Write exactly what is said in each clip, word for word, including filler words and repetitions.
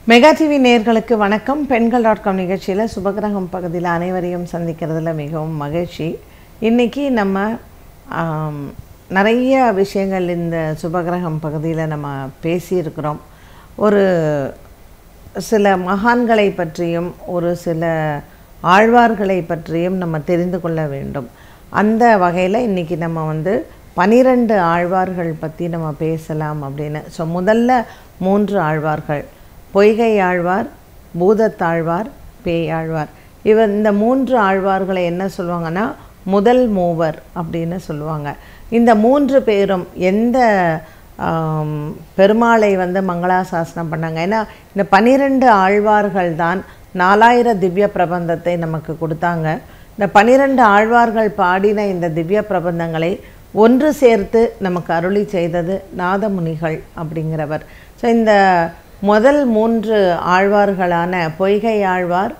Mega TV நேயர்களுக்கு வணக்கம். பெண்கள் டாட் காம் நிகழ்ச்சியில் சுபகிரகம் பகுதியில் அனைவரையும் சந்திக்கிறதுல மிகவும் மகிழ்ச்சி. இன்றைக்கி நம்ம நிறைய விஷயங்கள் இந்த சுபகிரகம் பகுதியில் நம்ம பேசியிருக்கிறோம். ஒரு சில மகான்களை பற்றியும் ஒரு சில ஆழ்வார்களை பற்றியும் நம்ம தெரிந்து கொள்ள வேண்டும். அந்த வகையில் இன்றைக்கி நம்ம வந்து பனிரெண்டு ஆழ்வார்கள் பற்றி நம்ம பேசலாம் அப்படின்னு. ஸோ முதல்ல மூன்று ஆழ்வார்கள், பொய்கை ஆழ்வார், பூதத்தாழ்வார், பேயாழ்வார். இவர் இந்த மூன்று ஆழ்வார்களை என்ன சொல்லுவாங்கன்னா முதல் மூவர் அப்படின்னு சொல்லுவாங்க. இந்த மூன்று பேரும் எந்த பெருமாளை வந்து மங்களாசாசனம் பண்ணாங்க? ஏன்னா இந்த பனிரெண்டு ஆழ்வார்கள் தான் நாலாயிரம் திவ்ய பிரபந்தத்தை நமக்கு கொடுத்தாங்க. இந்த பனிரெண்டு ஆழ்வார்கள் பாடின இந்த திவ்ய பிரபந்தங்களை ஒன்று சேர்த்து நமக்கு அருளி செய்தது நாதமுனிகள் அப்படிங்கிறவர். ஸோ இந்த முதல் மூன்று ஆழ்வார்களான பொய்கை ஆழ்வார்,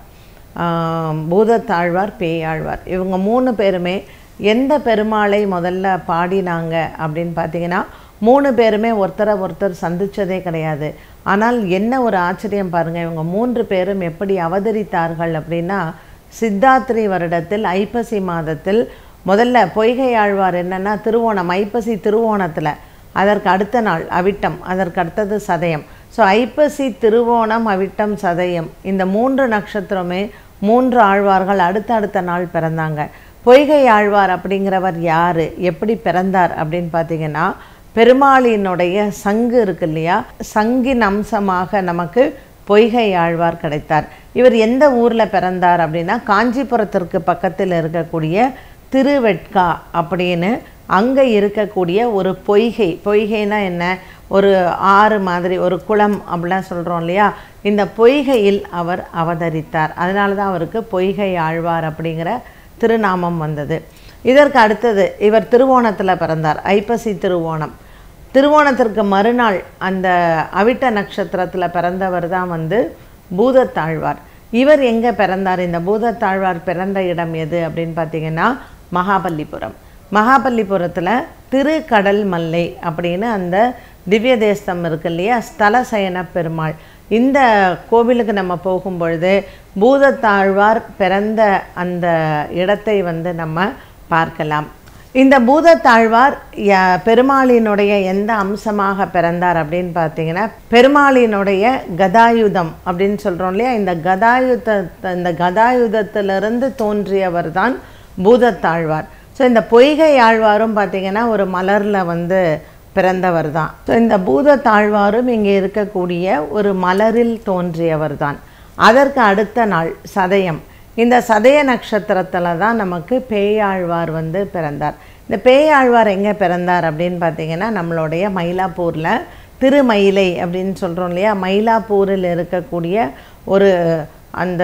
பூதத்தாழ்வார், பேயாழ்வார், இவங்க மூணு பேருமே எந்த பெருமாளை முதல்ல பாடினாங்க அப்படின்னு பார்த்தீங்கன்னா மூணு பேருமே ஒருத்தரை ஒருத்தர் சந்தித்ததே கிடையாது. ஆனால் என்ன ஒரு ஆச்சரியம் பாருங்கள், இவங்க மூன்று பேரும் எப்படி அவதரித்தார்கள் அப்படின்னா சித்தாத்திரி வருடத்தில் ஐப்பசி மாதத்தில் முதல்ல பொய்கை ஆழ்வார் என்னென்னா திருவோணம், ஐப்பசி திருவோணத்தில், அதற்கு அடுத்த நாள் அவிட்டம், அதற்கு அடுத்தது சதயம். ஸோ ஐப்பசி திருவோணம் அவிட்டம் சதயம் இந்த மூன்று நட்சத்திரமே மூன்று ஆழ்வார்கள் அடுத்த அடுத்த நாள் பிறந்தாங்க. பொய்கை ஆழ்வார் அப்படிங்கிறவர் யார், எப்படி பிறந்தார் அப்படின்னு பார்த்தீங்கன்னா பெருமாளினுடைய சங்கு இருக்கு இல்லையா, சங்கின் அம்சமாக நமக்கு பொய்கை ஆழ்வார் கிடைத்தார். இவர் எந்த ஊரில் பிறந்தார் அப்படின்னா காஞ்சிபுரத்திற்கு பக்கத்தில் இருக்கக்கூடிய திருவெட்கா அப்படின்னு அங்கே இருக்கக்கூடிய ஒரு பொய்கை. பொய்கைனா என்ன, ஒரு ஆறு மாதிரி ஒரு குளம் அப்படிலாம் சொல்கிறோம் இல்லையா, இந்த பொய்கையில் அவர் அவதரித்தார். அதனால தான் அவருக்கு பொய்கை ஆழ்வார் அப்படிங்கிற திருநாமம் வந்தது. இதற்கு அடுத்தது இவர் திருவோணத்தில் பிறந்தார், ஐப்பசி திருவோணம். திருவோணத்திற்கு மறுநாள் அந்த அவிட்ட நட்சத்திரத்தில் பிறந்தவர் தான் வந்து பூதத்தாழ்வார். இவர் எங்கே பிறந்தார்? இந்த பூதத்தாழ்வார் பிறந்த இடம் எது அப்படின்னு பார்த்தீங்கன்னா மகாபலிபுரம். மகாபலிபுரத்தில் திருக்கடல் மல்லை அப்படின்னு அந்த திவ்ய தேசம் இருக்கு இல்லையா, ஸ்தலசயன பெருமாள். இந்த கோவிலுக்கு நம்ம போகும்பொழுது பூதத்தாழ்வார் பிறந்த அந்த இடத்தை வந்து நம்ம பார்க்கலாம். இந்த பூதத்தாழ்வார் பெருமாளினுடைய எந்த அம்சமாக பிறந்தார் அப்படின்னு பார்த்தீங்கன்னா பெருமாளினுடைய கதாயுதம் அப்படின்னு சொல்கிறோம் இல்லையா, இந்த கதாயுத இந்த கதாயுதத்திலிருந்து தோன்றியவர் தான் பூதத்தாழ்வார். ஸோ இந்த பொய்கை ஆழ்வாரும் பார்த்திங்கன்னா ஒரு மலரில் வந்து பிறந்தவர் தான். ஸோ இந்த பூதத்தாழ்வாரும் இங்கே இருக்கக்கூடிய ஒரு மலரில் தோன்றியவர் தான். அதற்கு அடுத்த நாள் சதயம், இந்த சதய நட்சத்திரத்தில் தான் நமக்கு பேயாழ்வார் வந்து பிறந்தார். இந்த பேயாழ்வார் எங்கே பிறந்தார் அப்படின்னு பார்த்திங்கன்னா நம்மளுடைய மயிலாப்பூரில் திருமயிலை அப்படின்னு சொல்கிறோம் இல்லையா, மயிலாப்பூரில் இருக்கக்கூடிய ஒரு அந்த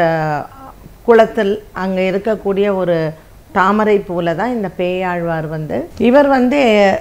குளத்தில் அங்கே இருக்கக்கூடிய ஒரு தாமரை பூவில் தான் இந்த பேயாழ்வார் வந்து. இவர் வந்து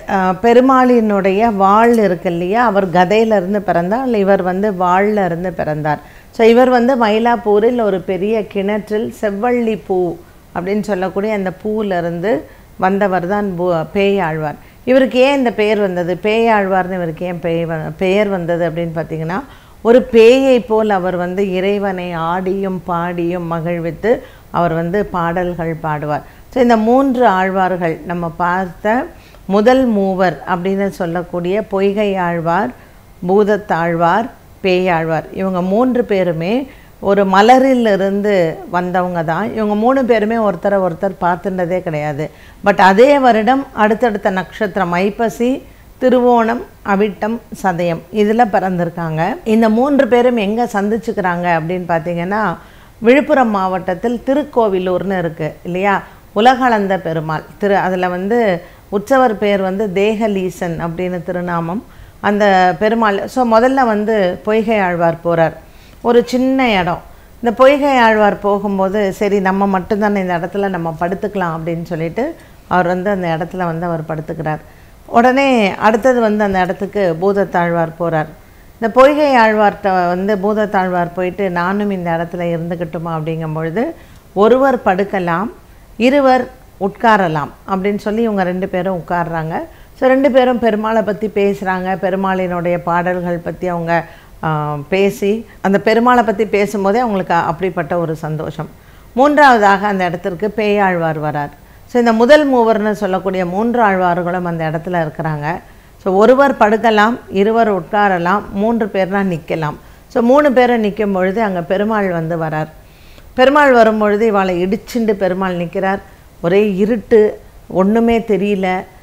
பெருமாளினுடைய வாழ் இருக்கு இல்லையா, அவர் கதையிலிருந்து பிறந்தார், இவர் வந்து வாழில் இருந்து பிறந்தார். ஸோ இவர் வந்து மயிலாப்பூரில் ஒரு பெரிய கிணற்றில் செவ்வள்ளி பூ அப்படின்னு சொல்லக்கூடிய அந்த பூவிலிருந்து வந்தவர் தான் பூ பேயாழ்வார். இவருக்கு ஏன் இந்த பெயர் வந்தது, பேயாழ்வார்னு இவருக்கு ஏன் பெயர் பெயர் வந்தது அப்படின்னு பார்த்திங்கன்னா ஒரு பேயை போல் அவர் வந்து இறைவனை ஆடியும் பாடியும் மகிழ்வித்து அவர் வந்து பாடல்கள் பாடுவார். ஸோ இந்த மூன்று ஆழ்வார்கள் நம்ம பார்த்த முதல் மூவர் அப்படின்னு சொல்லக்கூடிய பொய்கை ஆழ்வார், பூதத்தாழ்வார், பேயாழ்வார், இவங்க மூன்று பேருமே ஒரு மலரிலிருந்து வந்தவங்க தான். இவங்க மூணு பேருமே ஒருத்தரை ஒருத்தர் பார்த்துட்டதே கிடையாது. பட் அதே வருடம் அடுத்தடுத்த நட்சத்திரம் ஐப்பசி, திருவோணம், அவிட்டம், சதயம் இதில் பிறந்திருக்காங்க. இந்த மூன்று பேரும் எங்கே சந்திச்சுக்கிறாங்க அப்படின்னு பார்த்தீங்கன்னா விழுப்புரம் மாவட்டத்தில் திருக்கோவிலூர்னு இருக்குது இல்லையா, உலகளந்த பெருமாள் திரு, அதில் வந்து உற்சவர் பேர் வந்து தேகலீசன் அப்படின்னு திருநாமம் அந்த பெருமாள். ஸோ முதல்ல வந்து பொய்கை ஆழ்வார் போகிறார், ஒரு சின்ன இடம். இந்த பொய்கை ஆழ்வார் போகும்போது சரி நம்ம மட்டும்தானே இந்த இடத்துல நம்ம படுத்துக்கலாம் அப்படின்னு சொல்லிட்டு அவர் வந்து அந்த இடத்துல வந்து அவர் படுத்துக்கிறார். உடனே அடுத்தது வந்து அந்த இடத்துக்கு பூதத்தாழ்வார் போகிறார். இந்த பொய்கை ஆழ்வார்கிட்ட வந்து பூதத்தாழ்வார் போயிட்டு நானும் இந்த இடத்துல இருந்துக்கிட்டுமா அப்படிங்கும்பொழுது ஒருவர் படுக்கலாம், இருவர் உட்காரலாம் அப்படின்னு சொல்லி இவங்க ரெண்டு பேரும் உட்கார்றாங்க. ஸோ ரெண்டு பேரும் பெருமாளை பற்றி பேசுகிறாங்க, பெருமாளினுடைய பாடல்கள் பற்றி அவங்க பேசி அந்த பெருமாளை பற்றி பேசும்போதே அவங்களுக்கு அப்படிப்பட்ட ஒரு சந்தோஷம். மூன்றாவதாக அந்த இடத்திற்கு பேயாழ்வார் வரார். ஸோ இந்த முதல் மூவர்னு சொல்லக்கூடிய மூன்று ஆழ்வார்களும் அந்த இடத்துல இருக்கிறாங்க. ஸோ ஒருவர் படுக்கலாம், இருவர் உட்காரலாம், மூன்று பேர்னா நிற்கலாம். ஸோ மூணு பேரும் நிற்கும் பொழுது அங்கே பெருமாள் வந்து வரார். பெருமாள் வரும்பொழுது இவளை இடிச்சுண்டு பெருமாள் நிற்கிறார். ஒரே இருட்டு, ஒன்றுமே தெரியல,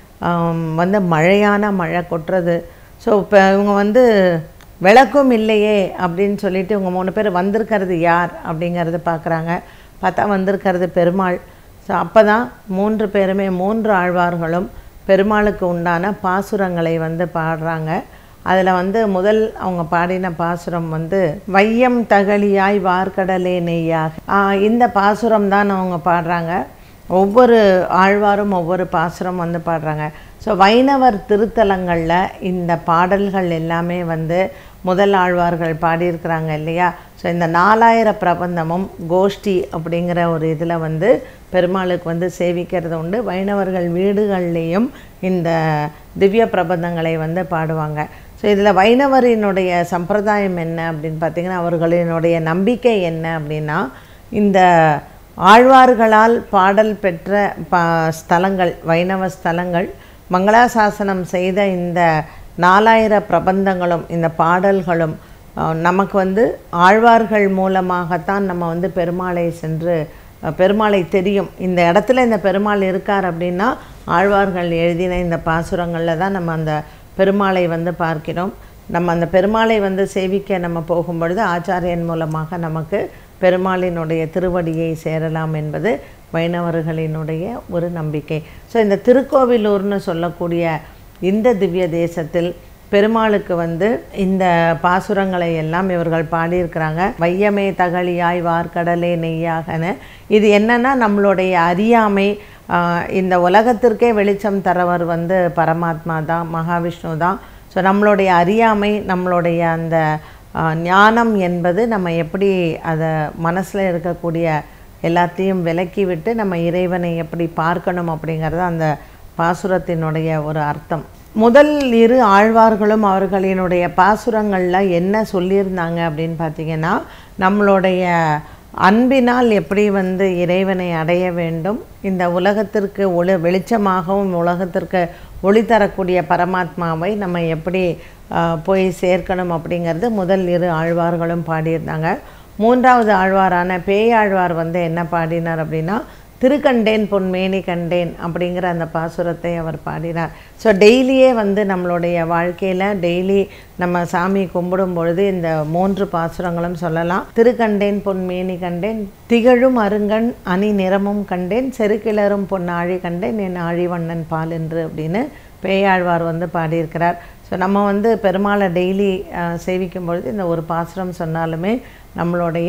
வந்து மழையான மழை கொட்டுறது. ஸோ இப்போ இவங்க வந்து விளக்கும் இல்லையே அப்படின்னு சொல்லிட்டு இவங்க மூணு பேர் வந்திருக்கிறது யார் அப்படிங்கிறது பார்க்குறாங்க. பார்த்தா வந்திருக்கிறது பெருமாள். ஸோ அப்போ தான் மூன்று பேருமே மூன்று ஆழ்வார்களும் பெருமாளுக்கு உண்டான பாசுரங்களை வந்து பாடுறாங்க. அதில் வந்து முதல் அவங்க பாடின பாசுரம் வந்து வையம் தகழியாய் வார்கடலே நெய்யாக, இந்த பாசுரம் தான் அவங்க பாடுறாங்க. ஒவ்வொரு ஆழ்வாரும் ஒவ்வொரு பாசுரம் வந்து பாடுறாங்க. ஸோ வைணவர் திருத்தலங்களில் இந்த பாடல்கள் எல்லாமே வந்து முதல் ஆழ்வார்கள் பாடியிருக்கிறாங்க இல்லையா. ஸோ இந்த நாலாயிர பிரபந்தமும் கோஷ்டி அப்படிங்கிற ஒரு இதில் வந்து பெருமாளுக்கு வந்து சேவிக்கிறது உண்டு. வைணவர்கள் வீடுகள்லேயும் இந்த திவ்ய பிரபந்தங்களை வந்து பாடுவாங்க. ஸோ இதில் வைணவரினுடைய சம்பிரதாயம் என்ன அப்படின்னு பார்த்திங்கன்னா, அவர்களினுடைய நம்பிக்கை என்ன அப்படின்னா, இந்த ஆழ்வார்களால் பாடல் பெற்ற ப ஸ்தலங்கள் வைணவ ஸ்தலங்கள் மங்களாசாசனம் செய்த இந்த நாலாயிர பிரபந்தங்களும் இந்த பாடல்களும் நமக்கு வந்து ஆழ்வார்கள் மூலமாகத்தான் நம்ம வந்து பெருமாளை சென்று பெருமாளை தெரியும். இந்த இடத்துல இந்த பெருமாள் இருக்கார் அப்படின்னா ஆழ்வார்கள் எழுதின இந்த பாசுரங்களில் தான் நம்ம அந்த பெருமாளை வந்து பார்க்கிறோம். நம்ம அந்த பெருமாளை வந்து சேவிக்க நம்ம போகும்பொழுது ஆச்சாரியன் மூலமாக நமக்கு பெருமாளினுடைய திருவடியை சேரலாம் என்பது வைணவர்களினுடைய ஒரு நம்பிக்கை. ஸோ இந்த திருக்கோவிலூர்னு சொல்லக்கூடிய இந்த திவ்ய தேசத்தில் பெருமாளுக்கு வந்து இந்த பாசுரங்களை எல்லாம் இவர்கள் பாடியிருக்கிறாங்க. வையமே தகழியாய் வார்கடலே நெய்யாகன்னு. இது என்னன்னா நம்மளுடைய அறியாமை, இந்த உலகத்திற்கே வெளிச்சம் தரவர் வந்து பரமாத்மா தான், மகாவிஷ்ணு தான். ஸோ நம்மளுடைய அறியாமை, நம்மளுடைய அந்த ஞானம் என்பது நம்ம எப்படி அதை மனசில் இருக்கக்கூடிய எல்லாத்தையும் விலக்கி விட்டு நம்ம இறைவனை எப்படி பார்க்கணும் அப்படிங்கிறது அந்த பாசுரத்தினுடைய ஒரு அர்த்தம். முதல் இரு ஆழ்வார்களும் அவர்களினுடைய பாசுரங்களில் என்ன சொல்லியிருந்தாங்க அப்படின்னு பார்த்திங்கன்னா, நம்மளுடைய அன்பினால் எப்படி வந்து இறைவனை அடைய வேண்டும், இந்த உலகத்திற்கு ஒளி வெளிச்சமாகவும் உலகத்திற்கு ஒளி தரக்கூடிய பரமாத்மாவை நம்ம எப்படி போய் சேர்க்கணும் அப்படிங்கிறது முதல் இரு ஆழ்வார்களும் பாடியிருந்தாங்க. மூன்றாவது ஆழ்வாரான பேயாழ்வார் வந்து என்ன பாடினார் அப்படின்னா, திருக்கண்டேன் பொன்மேனி கண்டேன் அப்படிங்கிற அந்த பாசுரத்தை அவர் பாடினார். ஸோ டெய்லியே வந்து நம்மளுடைய வாழ்க்கையில் டெய்லி நம்ம சாமி கும்பிடும் பொழுது இந்த மூன்று பாசுரங்களும் சொல்லலாம். திருக்கண்டேன் பொன்மேனி கண்டேன், திகழும் அருங்கண் அணி நிறமும் கண்டேன், செருக்கிளரும் பொன் ஆழி கண்டேன், என் ஆழிவண்ணன் பால் என்று அப்படின்னு பேயாழ்வார் வந்து பாடியிருக்கிறார். ஸோ நம்ம வந்து பெருமாளை டெய்லி சேவிக்கும் பொழுது இந்த ஒரு பாசுரம் சொன்னாலுமே நம்மளுடைய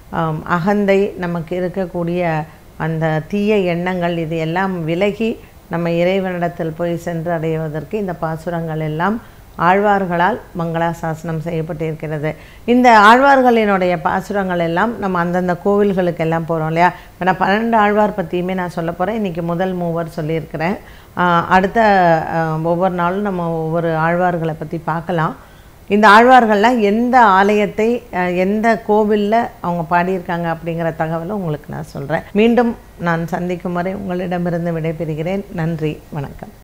அகந்தை, நமக்கு இருக்கக்கூடிய அந்த தீய எண்ணங்கள் இது எல்லாம் விலகி நம்ம இறைவனிடத்தில் போய் சென்று அடைவதற்கு இந்த பாசுரங்கள் எல்லாம் ஆழ்வார்களால் மங்களாசாசனம் செய்யப்பட்டிருக்கிறது. இந்த ஆழ்வார்களினுடைய பாசுரங்கள் எல்லாம் நம்ம அந்தந்த கோவில்களுக்கு எல்லாம் போகிறோம் இல்லையா. இப்போ நான் பன்னெண்டு ஆழ்வார் பற்றியுமே நான் சொல்ல போகிறேன். இன்றைக்கி முதல் மூவர் சொல்லியிருக்கிறேன். அடுத்த ஒவ்வொரு நாளும் நம்ம ஒவ்வொரு ஆழ்வார்களை பற்றி பார்க்கலாம். இந்த ஆழ்வார்கள்லாம் எந்த ஆலயத்தை எந்த கோவிலில் அவங்க பாடியிருக்காங்க அப்படிங்கிற தகவலை உங்களுக்கு நான் சொல்கிறேன். மீண்டும் நான் சந்திக்கும் வரை உங்களிடமிருந்து விடைபெறுகிறேன். நன்றி, வணக்கம்.